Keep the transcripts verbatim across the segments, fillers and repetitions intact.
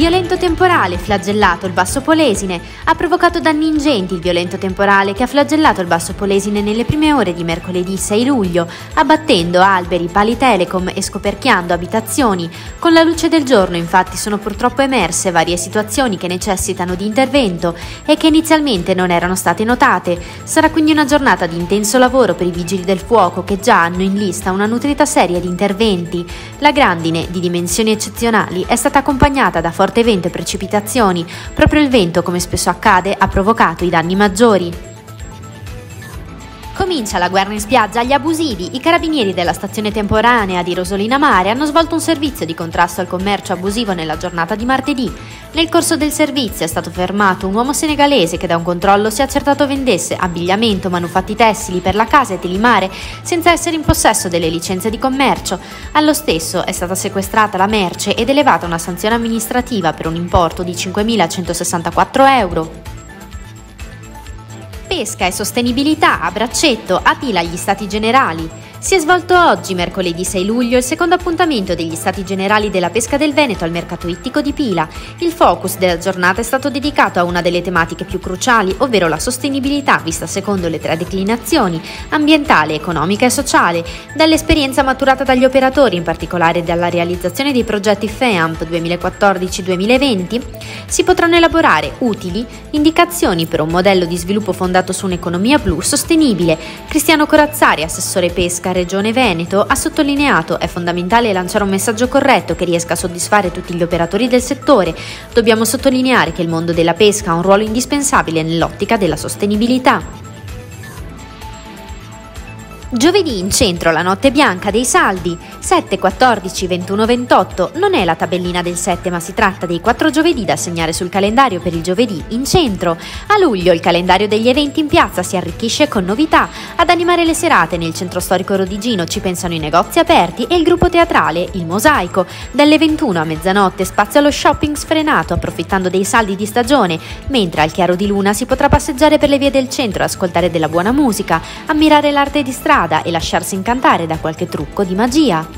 Violento temporale flagellato il Basso Polesine. Ha provocato danni ingenti il violento temporale che ha flagellato il Basso Polesine nelle prime ore di mercoledì sei luglio, abbattendo alberi, pali telecom e scoperchiando abitazioni. Con la luce del giorno, infatti, sono purtroppo emerse varie situazioni che necessitano di intervento e che inizialmente non erano state notate. Sarà quindi una giornata di intenso lavoro per i vigili del fuoco che già hanno in lista una nutrita serie di interventi. La grandine, di dimensioni eccezionali, è stata accompagnata da forte vento e precipitazioni. Proprio il vento, come spesso accade, ha provocato i danni maggiori. Comincia la guerra in spiaggia agli abusivi. I carabinieri della stazione temporanea di Rosolina Mare hanno svolto un servizio di contrasto al commercio abusivo nella giornata di martedì. Nel corso del servizio è stato fermato un uomo senegalese che da un controllo si è accertato vendesse abbigliamento, manufatti tessili per la casa e Telimare senza essere in possesso delle licenze di commercio. Allo stesso è stata sequestrata la merce ed elevata una sanzione amministrativa per un importo di cinquemilacentosessantaquattro euro. Pesca e sostenibilità a braccetto, a Pila agli Stati Generali. Si è svolto oggi, mercoledì sei luglio, il secondo appuntamento degli Stati Generali della Pesca del Veneto al mercato ittico di Pila. Il focus della giornata è stato dedicato a una delle tematiche più cruciali, ovvero la sostenibilità vista secondo le tre declinazioni: ambientale, economica e sociale. Dall'esperienza maturata dagli operatori, in particolare dalla realizzazione dei progetti FEAMP duemilaquattordici duemilaventi, si potranno elaborare utili indicazioni per un modello di sviluppo fondato su un'economia blu sostenibile. Cristiano Corazzari, assessore pesca Regione Veneto, ha sottolineato: è fondamentale lanciare un messaggio corretto che riesca a soddisfare tutti gli operatori del settore. Dobbiamo sottolineare che il mondo della pesca ha un ruolo indispensabile nell'ottica della sostenibilità. Giovedì in centro la notte bianca dei saldi, sette, quattordici, ventuno, ventotto. Non è la tabellina del sette, ma si tratta dei quattro giovedì da segnare sul calendario per il giovedì in centro. A luglio il calendario degli eventi in piazza si arricchisce con novità. Ad animare le serate nel centro storico rodigino ci pensano i negozi aperti e il gruppo teatrale Il Mosaico. Dalle ventuno a mezzanotte spazio allo shopping sfrenato approfittando dei saldi di stagione, mentre al chiaro di luna si potrà passeggiare per le vie del centro, ascoltare della buona musica, ammirare l'arte di strada e lasciarsi incantare da qualche trucco di magia.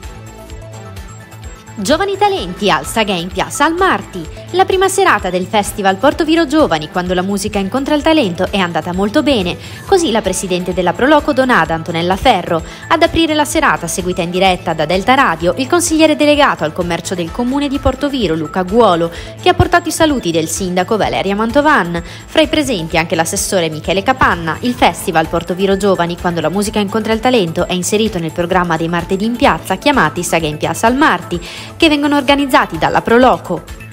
Giovani talenti al Sagè in Piazza al Marti. La prima serata del Festival Portoviro Giovani, quando la musica incontra il talento, è andata molto bene. Così la presidente della Proloco Donada, Antonella Ferro. Ad aprire la serata, seguita in diretta da Delta Radio, il consigliere delegato al commercio del comune di Portoviro, Luca Guolo, che ha portato i saluti del sindaco Valeria Mantovan. Fra i presenti anche l'assessore Michele Capanna. Il Festival Portoviro Giovani, quando la musica incontra il talento, è inserito nel programma dei martedì in piazza chiamati Sagè in Piazza al Marti, che vengono organizzati dalla Proloco.